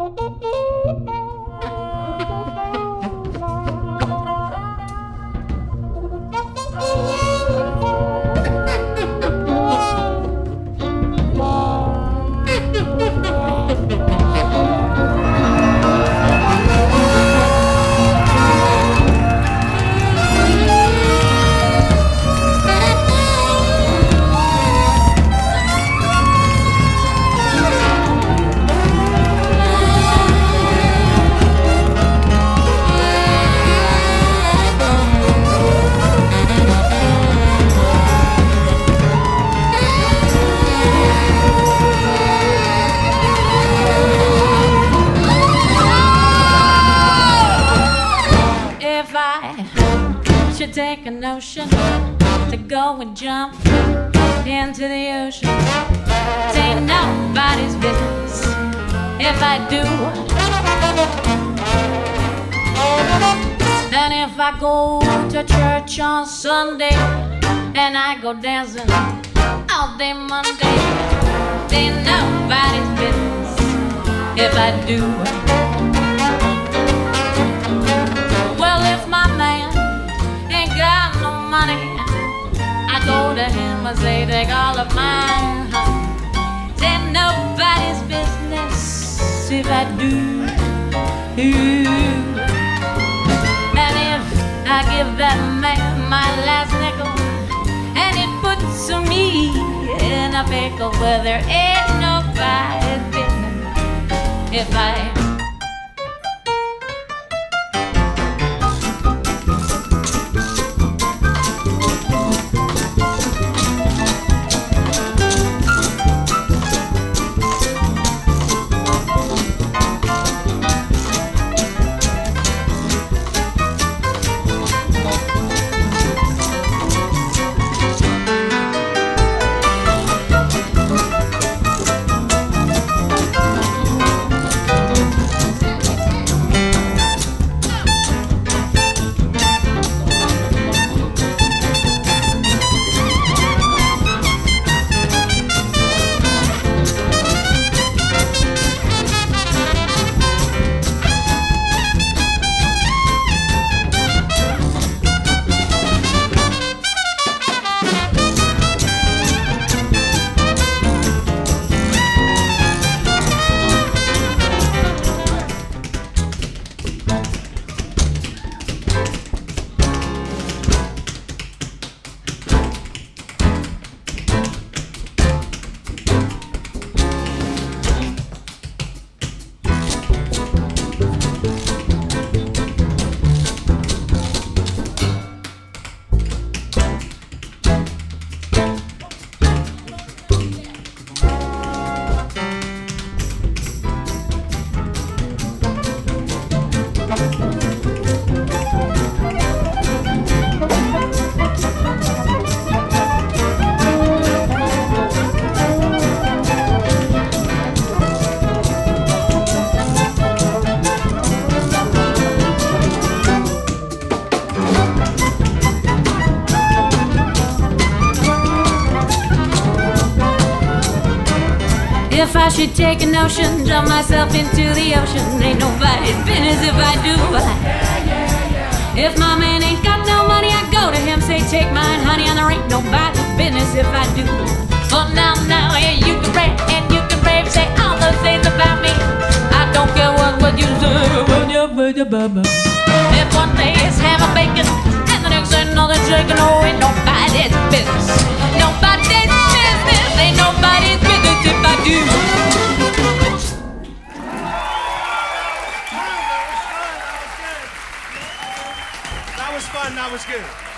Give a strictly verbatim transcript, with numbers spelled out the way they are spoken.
Should take a notion to go and jump into the ocean. It ain't nobody's business if I do. Then if I go to church on Sunday and I go dancing all day Monday, it ain't nobody's business if I do. Well, if my man ain't got no money, I go to him and say, take all of mine. It ain't nobody's business if I do. And if I give that man my last nickel and it puts me in a pickle, well, there ain't nobody's business if I If I should take a notion, jump myself into the ocean, ain't nobody's business if I do. If my man ain't got no money, I go to him, say, take mine, honey, and there ain't nobody's business if I do. But now, now, yeah, you can rap and you can rave, say all those things about me. I don't care what, what you say. If one day it's ham and bacon, and the next day another chicken, oh, ain't nobody's business. Nobody's business, ain't nobody's business if I do. That was fun, that was good.